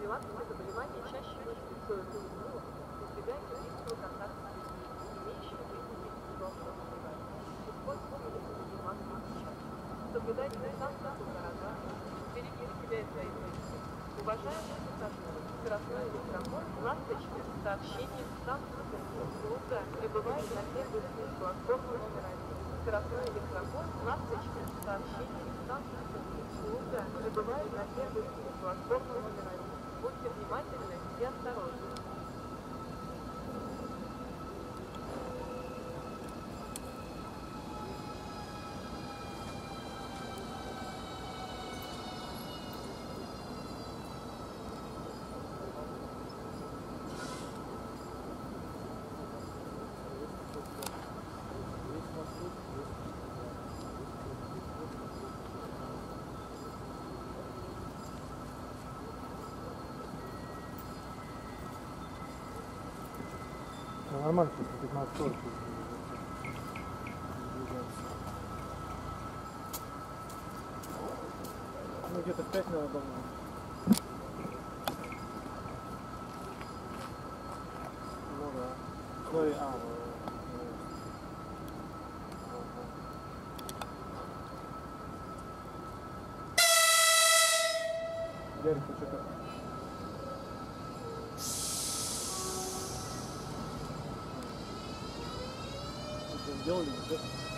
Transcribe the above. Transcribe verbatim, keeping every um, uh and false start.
профилактика заболеваний чаще инфекционных узлов, избегайте близкого контакта с людьми, имеющими признаки сезонного заболевания. Используйте лечебные маски и перчатки. Соблюдайте дистанцию полтора метра. Берегите себя и своих близких. Уважаемые пассажиры, скоростной электропорт «Ласточка» сообщение в станцию Услуга прибывает на первый путь платформы номер один. Скоростной электропорт «Ласточка» сообщение в станцию Услуга прибывает на первый путь платформы номер один. Будьте внимательны и осторожны. Нормально, что пятнадцать сорок. Ну где-то в пять надо было. Ну да. Ну и а, ну, Ярик, ты что-то делали, да?